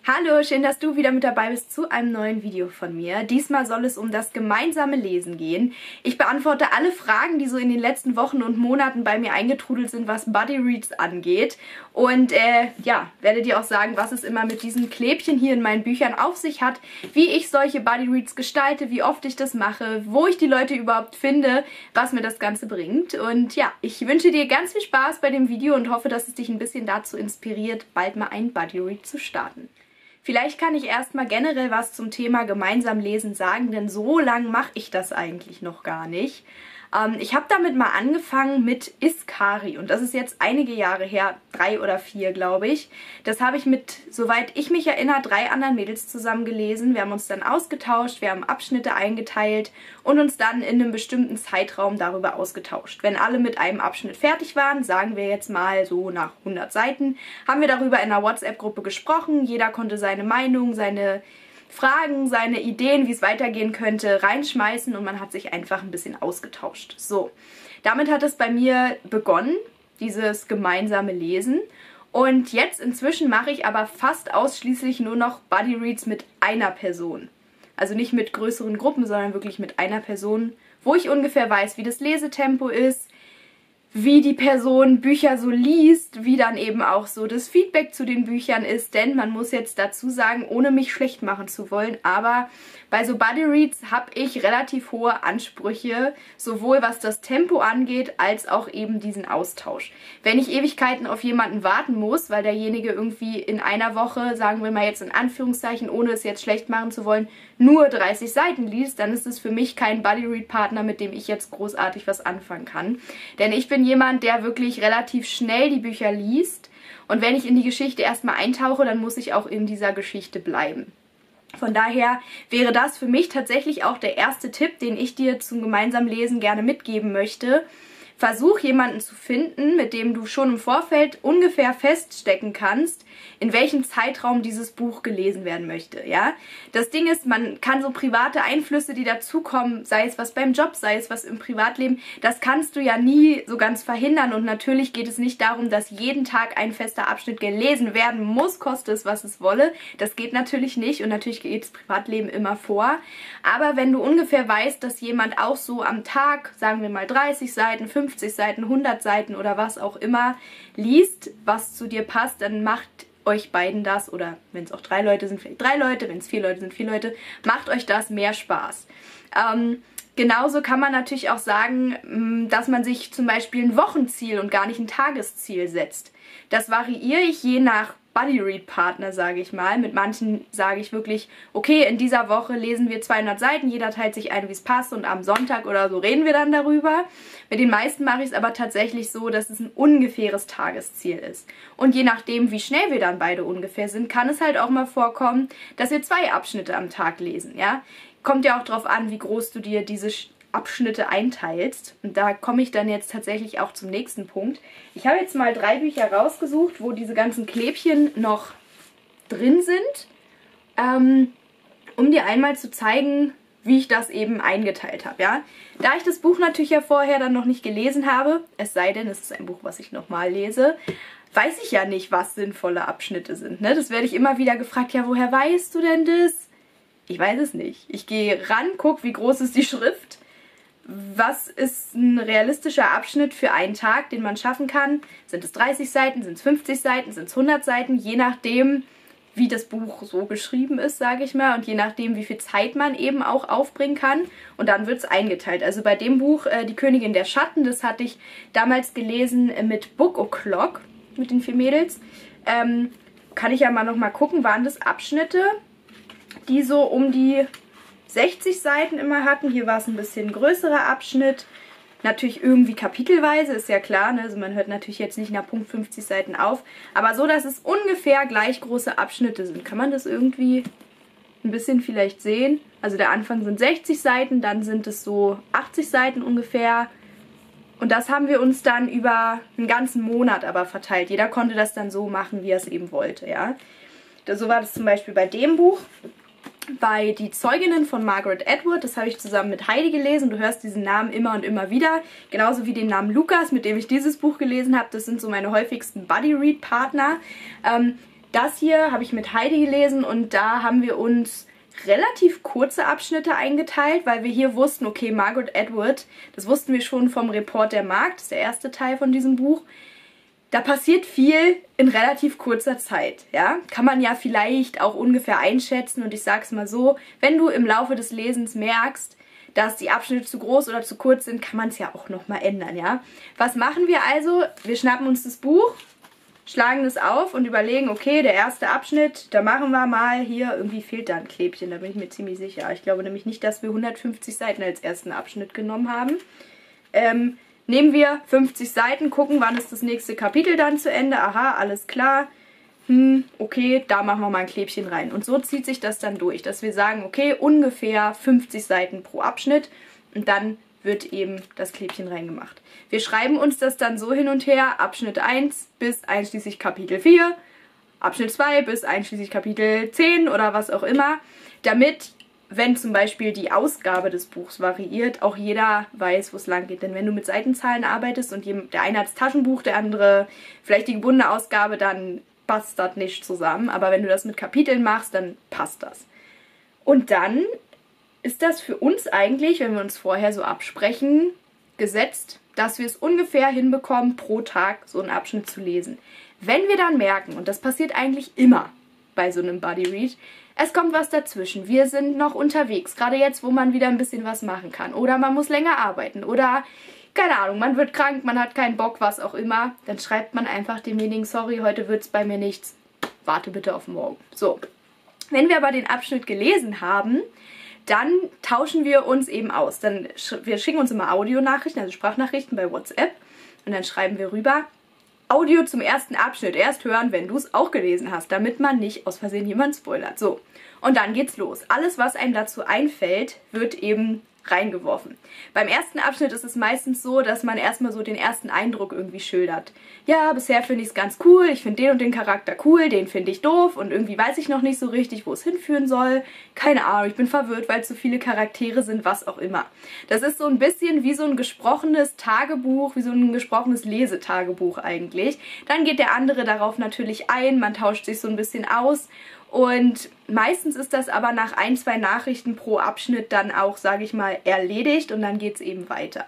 Hallo, schön, dass du wieder mit dabei bist zu einem neuen Video von mir. Diesmal soll es um das gemeinsame Lesen gehen. Ich beantworte alle Fragen, die so in den letzten Wochen und Monaten bei mir eingetrudelt sind, was Buddy Reads angeht. Und werde dir auch sagen, was es immer mit diesen Klebchen hier in meinen Büchern auf sich hat, wie ich solche Buddy Reads gestalte, wie oft ich das mache, wo ich die Leute überhaupt finde, was mir das Ganze bringt. Und ja, ich wünsche dir ganz viel Spaß bei dem Video und hoffe, dass es dich ein bisschen dazu inspiriert, bald mal einen Buddy Read zu starten. Vielleicht kann ich erstmal generell was zum Thema gemeinsam lesen sagen, denn so lang mache ich das eigentlich noch gar nicht. Ich habe damit mal angefangen mit Iskari und das ist jetzt einige Jahre her, 3 oder 4 glaube ich. Das habe ich mit, soweit ich mich erinnere, 3 anderen Mädels zusammen gelesen. Wir haben uns dann ausgetauscht, wir haben Abschnitte eingeteilt und uns dann in einem bestimmten Zeitraum darüber ausgetauscht. Wenn alle mit einem Abschnitt fertig waren, sagen wir jetzt mal so nach 100 Seiten, haben wir darüber in einer WhatsApp-Gruppe gesprochen. Jeder konnte seine Meinung, seine Fragen, seine Ideen, wie es weitergehen könnte, reinschmeißen und man hat sich einfach ein bisschen ausgetauscht. So, damit hat es bei mir begonnen, dieses gemeinsame Lesen. Und jetzt inzwischen mache ich aber fast ausschließlich nur noch Buddy Reads mit einer Person. Also nicht mit größeren Gruppen, sondern wirklich mit einer Person, wo ich ungefähr weiß, wie das Lesetempo ist, wie die Person Bücher so liest, wie dann eben auch so das Feedback zu den Büchern ist, denn man muss jetzt dazu sagen, ohne mich schlecht machen zu wollen, aber bei so Buddy Reads habe ich relativ hohe Ansprüche, sowohl was das Tempo angeht, als auch eben diesen Austausch. Wenn ich Ewigkeiten auf jemanden warten muss, weil derjenige irgendwie in einer Woche, sagen wir mal jetzt in Anführungszeichen, ohne es jetzt schlecht machen zu wollen, nur 30 Seiten liest, dann ist es für mich kein Buddy Read Partner, mit dem ich jetzt großartig was anfangen kann. Denn ich bin jemand, der wirklich relativ schnell die Bücher liest und wenn ich in die Geschichte erstmal eintauche, dann muss ich auch in dieser Geschichte bleiben. Von daher wäre das für mich tatsächlich auch der erste Tipp, den ich dir zum gemeinsamen Lesen gerne mitgeben möchte. Versuch jemanden zu finden, mit dem du schon im Vorfeld ungefähr feststecken kannst, in welchem Zeitraum dieses Buch gelesen werden möchte, ja. Das Ding ist, man kann so private Einflüsse, die dazukommen, sei es was beim Job, sei es was im Privatleben, das kannst du ja nie so ganz verhindern und natürlich geht es nicht darum, dass jeden Tag ein fester Abschnitt gelesen werden muss, koste es, was es wolle. Das geht natürlich nicht und natürlich geht das Privatleben immer vor, aber wenn du ungefähr weißt, dass jemand auch so am Tag, sagen wir mal 30 Seiten, 50 Seiten, 100 Seiten oder was auch immer liest, was zu dir passt, dann macht euch beiden das, oder wenn es auch 3 Leute sind, vielleicht 3 Leute, wenn es 4 Leute sind, 4 Leute, macht euch das mehr Spaß. Genauso kann man natürlich auch sagen, dass man sich zum Beispiel ein Wochenziel und gar nicht ein Tagesziel setzt. Das variiere ich je nach Buddy Read Partner, sage ich mal. Mit manchen sage ich wirklich, okay, in dieser Woche lesen wir 200 Seiten, jeder teilt sich ein, wie es passt und am Sonntag oder so reden wir dann darüber. Mit den meisten mache ich es aber tatsächlich so, dass es ein ungefähres Tagesziel ist. Und je nachdem, wie schnell wir dann beide ungefähr sind, kann es halt auch mal vorkommen, dass wir 2 Abschnitte am Tag lesen, ja. Kommt ja auch drauf an, wie groß du dir diese Abschnitte einteilst. Und da komme ich dann jetzt tatsächlich auch zum nächsten Punkt. Ich habe jetzt mal 3 Bücher rausgesucht, wo diese ganzen Klebchen noch drin sind, um dir einmal zu zeigen, wie ich das eben eingeteilt habe, ja. Da ich das Buch natürlich ja vorher dann noch nicht gelesen habe, es sei denn, es ist ein Buch, was ich nochmal lese, weiß ich ja nicht, was sinnvolle Abschnitte sind, ne? Das werde ich immer wieder gefragt, ja, woher weißt du denn das? Ich weiß es nicht. Ich gehe ran, gucke, wie groß ist die Schrift, was ist ein realistischer Abschnitt für einen Tag, den man schaffen kann. Sind es 30 Seiten, sind es 50 Seiten, sind es 100 Seiten, je nachdem, wie das Buch so geschrieben ist, sage ich mal, und je nachdem, wie viel Zeit man eben auch aufbringen kann. Und dann wird es eingeteilt. Also bei dem Buch, Die Königin der Schatten, das hatte ich damals gelesen mit Book O'Clock, mit den 4 Mädels. Kann ich ja mal nochmal gucken, waren das Abschnitte, die so um die 60 Seiten immer hatten. Hier war es ein bisschen größerer Abschnitt. Natürlich irgendwie kapitelweise, ist ja klar, ne? Also man hört natürlich jetzt nicht nach Punkt 50 Seiten auf. Aber so, dass es ungefähr gleich große Abschnitte sind. Kann man das irgendwie ein bisschen vielleicht sehen? Also der Anfang sind 60 Seiten, dann sind es so 80 Seiten ungefähr. Und das haben wir uns dann über einen ganzen Monat aber verteilt. Jeder konnte das dann so machen, wie er es eben wollte, ja. So war das zum Beispiel bei dem Buch. Bei Die Zeuginnen von Margaret Atwood, das habe ich zusammen mit Heidi gelesen. Du hörst diesen Namen immer und immer wieder. Genauso wie den Namen Lukas, mit dem ich dieses Buch gelesen habe. Das sind so meine häufigsten Buddy-Read-Partner. Das hier habe ich mit Heidi gelesen und da haben wir uns relativ kurze Abschnitte eingeteilt, weil wir hier wussten, okay, Margaret Atwood, das wussten wir schon vom Report der Markt, das ist der erste Teil von diesem Buch. Da passiert viel in relativ kurzer Zeit, ja. Kann man ja vielleicht auch ungefähr einschätzen und ich sag's mal so, wenn du im Laufe des Lesens merkst, dass die Abschnitte zu groß oder zu kurz sind, kann man es ja auch nochmal ändern, ja. Was machen wir also? Wir schnappen uns das Buch, schlagen das auf und überlegen, okay, der erste Abschnitt, da machen wir mal hier, irgendwie fehlt da ein Klebchen, da bin ich mir ziemlich sicher. Ich glaube nämlich nicht, dass wir 150 Seiten als ersten Abschnitt genommen haben. Nehmen wir 50 Seiten, gucken, wann ist das nächste Kapitel dann zu Ende. Aha, alles klar. Okay, da machen wir mal ein Klebchen rein. Und so zieht sich das dann durch, dass wir sagen, okay, ungefähr 50 Seiten pro Abschnitt und dann wird eben das Klebchen reingemacht. Wir schreiben uns das dann so hin und her, Abschnitt 1 bis einschließlich Kapitel 4, Abschnitt 2 bis einschließlich Kapitel 10 oder was auch immer, damit, wenn zum Beispiel die Ausgabe des Buchs variiert, auch jeder weiß, wo es lang geht. Denn wenn du mit Seitenzahlen arbeitest und der eine hat das Taschenbuch, der andere vielleicht die gebundene Ausgabe, dann passt das nicht zusammen. Aber wenn du das mit Kapiteln machst, dann passt das. Und dann ist das für uns eigentlich, wenn wir uns vorher so absprechen, gesetzt, dass wir es ungefähr hinbekommen, pro Tag so einen Abschnitt zu lesen. Wenn wir dann merken, und das passiert eigentlich immer bei so einem Buddy Read, es kommt was dazwischen, wir sind noch unterwegs, gerade jetzt, wo man wieder ein bisschen was machen kann, oder man muss länger arbeiten, oder, keine Ahnung, man wird krank, man hat keinen Bock, was auch immer, dann schreibt man einfach demjenigen, sorry, heute wird's bei mir nichts, warte bitte auf morgen. So, wenn wir aber den Abschnitt gelesen haben, dann tauschen wir uns eben aus. Wir schicken uns immer Audionachrichten, also Sprachnachrichten bei WhatsApp und dann schreiben wir rüber, Audio zum ersten Abschnitt, erst hören, wenn du es auch gelesen hast, damit man nicht aus Versehen jemand spoilert. So, und dann geht's los. Alles, was einem dazu einfällt, wird eben reingeworfen. Beim ersten Abschnitt ist es meistens so, dass man erstmal so den ersten Eindruck irgendwie schildert. Ja, bisher finde ich es ganz cool, ich finde den und den Charakter cool, den finde ich doof und irgendwie weiß ich noch nicht so richtig, wo es hinführen soll. Keine Ahnung, ich bin verwirrt, weil es so viele Charaktere sind, was auch immer. Das ist so ein bisschen wie so ein gesprochenes Tagebuch, wie so ein gesprochenes Lesetagebuch eigentlich. Dann geht der andere darauf natürlich ein, man tauscht sich so ein bisschen aus. Und meistens ist das aber nach 1, 2 Nachrichten pro Abschnitt dann auch, sage ich mal, erledigt und dann geht es eben weiter.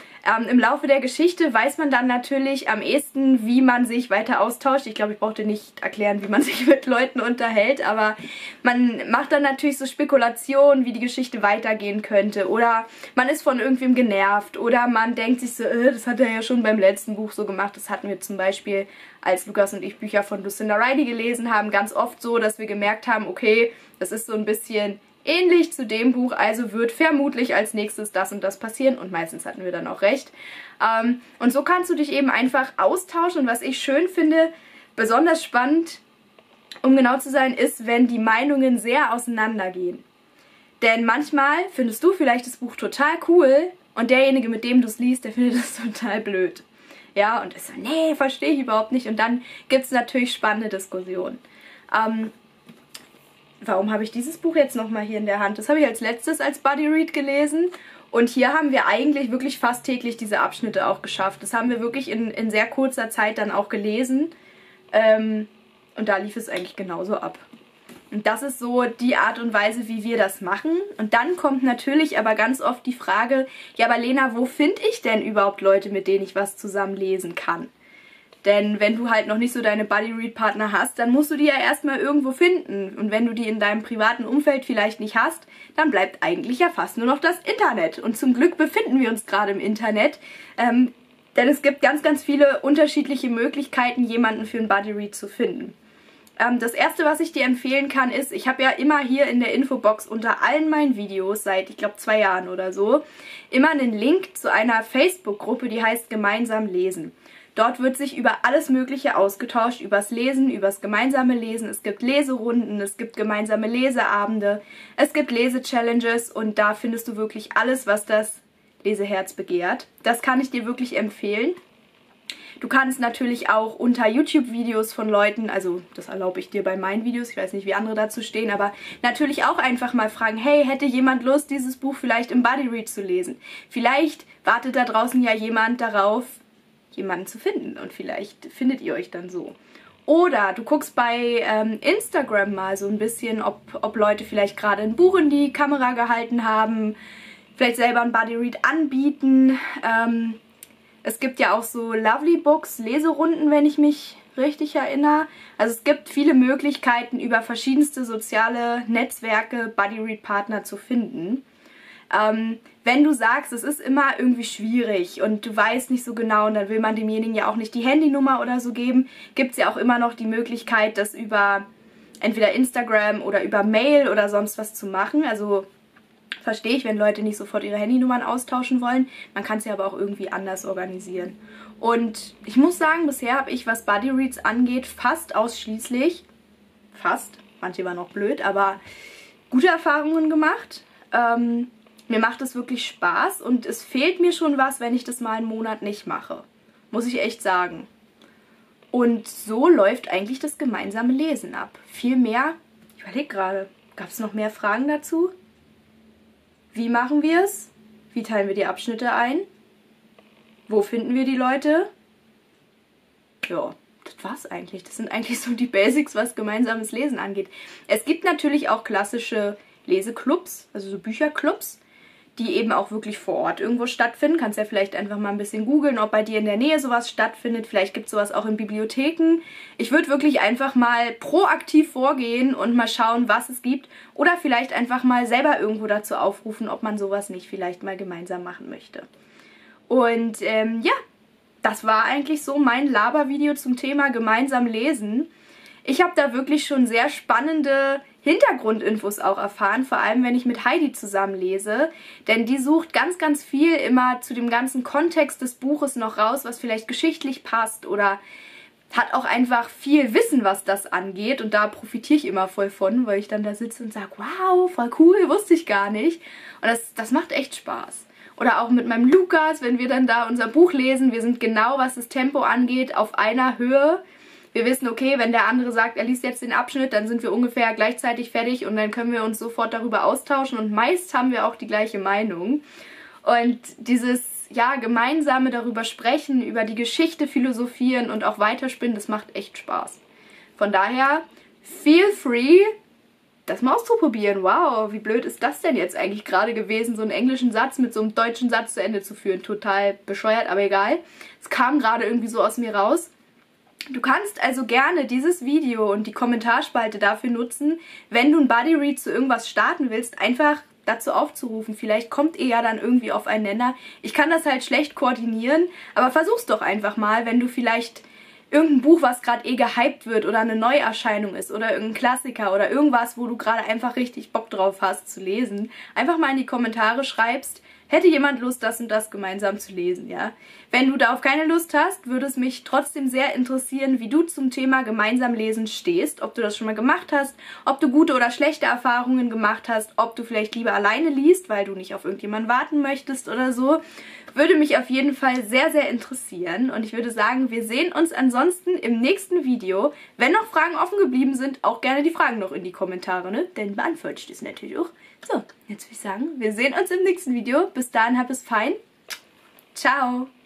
Im Laufe der Geschichte weiß man dann natürlich am ehesten, wie man sich weiter austauscht. Ich glaube, ich brauche dir nicht erklären, wie man sich mit Leuten unterhält, aber man macht dann natürlich so Spekulationen, wie die Geschichte weitergehen könnte. Oder man ist von irgendwem genervt oder man denkt sich so, das hat er ja schon beim letzten Buch so gemacht. Das hatten wir zum Beispiel, als Lukas und ich Bücher von Lucinda Riley gelesen haben, ganz oft so, dass wir gemerkt haben, okay, das ist so ein bisschen ähnlich zu dem Buch, also wird vermutlich als nächstes das und das passieren und meistens hatten wir dann auch recht. Und so kannst du dich eben einfach austauschen und was ich schön finde, besonders spannend, um genau zu sein, ist, wenn die Meinungen sehr auseinandergehen. Denn manchmal findest du vielleicht das Buch total cool und derjenige, mit dem du es liest, der findet es total blöd. Ja, und ist so, nee, verstehe ich überhaupt nicht und dann gibt es natürlich spannende Diskussionen. Warum habe ich dieses Buch jetzt nochmal hier in der Hand? Das habe ich als letztes als Buddy Read gelesen. Und hier haben wir eigentlich wirklich fast täglich diese Abschnitte auch geschafft. Das haben wir wirklich in sehr kurzer Zeit dann auch gelesen. Und da lief es eigentlich genauso ab. Und das ist so die Art und Weise, wie wir das machen. Und dann kommt natürlich aber ganz oft die Frage, ja, aber Lena, wo finde ich denn überhaupt Leute, mit denen ich was zusammen lesen kann? Denn wenn du halt noch nicht so deine Buddy-Read-Partner hast, dann musst du die ja erstmal irgendwo finden. Und wenn du die in deinem privaten Umfeld vielleicht nicht hast, dann bleibt eigentlich ja fast nur noch das Internet. Und zum Glück befinden wir uns gerade im Internet, denn es gibt ganz, ganz viele unterschiedliche Möglichkeiten, jemanden für ein Buddy-Read zu finden. Das erste, was ich dir empfehlen kann, ist, ich habe ja immer hier in der Infobox unter allen meinen Videos seit, ich glaube, 2 Jahren oder so, immer einen Link zu einer Facebook-Gruppe, die heißt Gemeinsam lesen. Dort wird sich über alles Mögliche ausgetauscht, übers Lesen, übers gemeinsame Lesen. Es gibt Leserunden, es gibt gemeinsame Leseabende, es gibt Lese-Challenges und da findest du wirklich alles, was das Leseherz begehrt. Das kann ich dir wirklich empfehlen. Du kannst natürlich auch unter YouTube-Videos von Leuten, also das erlaube ich dir bei meinen Videos, ich weiß nicht, wie andere dazu stehen, aber natürlich auch einfach mal fragen, hey, hätte jemand Lust, dieses Buch vielleicht im Buddy Read zu lesen? Vielleicht wartet da draußen ja jemand darauf, jemanden zu finden und vielleicht findet ihr euch dann so. Oder du guckst bei Instagram mal so ein bisschen, ob Leute vielleicht gerade ein Buch in die Kamera gehalten haben, vielleicht selber ein Buddy Read anbieten. Es gibt ja auch so Lovely Books, Leserunden, wenn ich mich richtig erinnere. Also es gibt viele Möglichkeiten, über verschiedenste soziale Netzwerke Buddy Read Partner zu finden. Wenn du sagst, es ist immer irgendwie schwierig und du weißt nicht so genau und dann will man demjenigen ja auch nicht die Handynummer oder so geben, gibt es ja auch immer noch die Möglichkeit, das über entweder Instagram oder über Mail oder sonst was zu machen. Also verstehe ich, wenn Leute nicht sofort ihre Handynummern austauschen wollen. Man kann es ja aber auch irgendwie anders organisieren. Und ich muss sagen, bisher habe ich, was Buddy Reads angeht, fast ausschließlich, manche waren auch blöd, aber gute Erfahrungen gemacht. Mir macht es wirklich Spaß und es fehlt mir schon was, wenn ich das mal einen Monat nicht mache. Muss ich echt sagen. Und so läuft eigentlich das gemeinsame Lesen ab. Viel mehr, ich überlege gerade, gab es noch mehr Fragen dazu? Wie machen wir es? Wie teilen wir die Abschnitte ein? Wo finden wir die Leute? Ja, das war's eigentlich. Das sind eigentlich so die Basics, was gemeinsames Lesen angeht. Es gibt natürlich auch klassische Leseclubs, also so Bücherclubs, die eben auch wirklich vor Ort irgendwo stattfinden. Kannst ja vielleicht einfach mal ein bisschen googeln, ob bei dir in der Nähe sowas stattfindet. Vielleicht gibt es sowas auch in Bibliotheken. Ich würde wirklich einfach mal proaktiv vorgehen und mal schauen, was es gibt. Oder vielleicht einfach mal selber irgendwo dazu aufrufen, ob man sowas nicht vielleicht mal gemeinsam machen möchte. Und ja, das war eigentlich so mein Labervideo zum Thema gemeinsam lesen. Ich habe da wirklich schon sehr spannende Hintergrundinfos auch erfahren, vor allem wenn ich mit Heidi zusammen lese, denn die sucht ganz, ganz viel immer zu dem ganzen Kontext des Buches noch raus, was vielleicht geschichtlich passt oder hat auch einfach viel Wissen, was das angeht und da profitiere ich immer voll von, weil ich dann da sitze und sage, wow, voll cool, wusste ich gar nicht und das macht echt Spaß. Oder auch mit meinem Lukas, wenn wir dann da unser Buch lesen, wir sind genau, was das Tempo angeht, auf einer Höhe. Wir wissen, okay, wenn der andere sagt, er liest jetzt den Abschnitt, dann sind wir ungefähr gleichzeitig fertig und dann können wir uns sofort darüber austauschen und meist haben wir auch die gleiche Meinung. Und dieses, ja, gemeinsame darüber sprechen, über die Geschichte philosophieren und auch weiterspinnen, das macht echt Spaß. Von daher, feel free, das mal auszuprobieren. Wow, wie blöd ist das denn jetzt eigentlich gerade gewesen, so einen englischen Satz mit so einem deutschen Satz zu Ende zu führen. Total bescheuert, aber egal. Es kam gerade irgendwie so aus mir raus. Du kannst also gerne dieses Video und die Kommentarspalte dafür nutzen, wenn du ein Buddy Read zu irgendwas starten willst, einfach dazu aufzurufen. Vielleicht kommt ihr ja dann irgendwie auf einen Nenner. Ich kann das halt schlecht koordinieren, aber versuch's doch einfach mal, wenn du vielleicht irgendein Buch, was gerade gehypt wird oder eine Neuerscheinung ist oder irgendein Klassiker oder irgendwas, wo du gerade einfach richtig Bock drauf hast zu lesen, einfach mal in die Kommentare schreibst, hätte jemand Lust, das und das gemeinsam zu lesen, ja? Wenn du darauf keine Lust hast, würde es mich trotzdem sehr interessieren, wie du zum Thema gemeinsam lesen stehst, ob du das schon mal gemacht hast, ob du gute oder schlechte Erfahrungen gemacht hast, ob du vielleicht lieber alleine liest, weil du nicht auf irgendjemanden warten möchtest oder so. Würde mich auf jeden Fall sehr, sehr interessieren und ich würde sagen, wir sehen uns ansonsten im nächsten Video. Wenn noch Fragen offen geblieben sind, auch gerne die Fragen noch in die Kommentare, ne? Dann beantworte ich das natürlich auch. So, jetzt würde ich sagen, wir sehen uns im nächsten Video. Bis dahin, hab es fein. Ciao!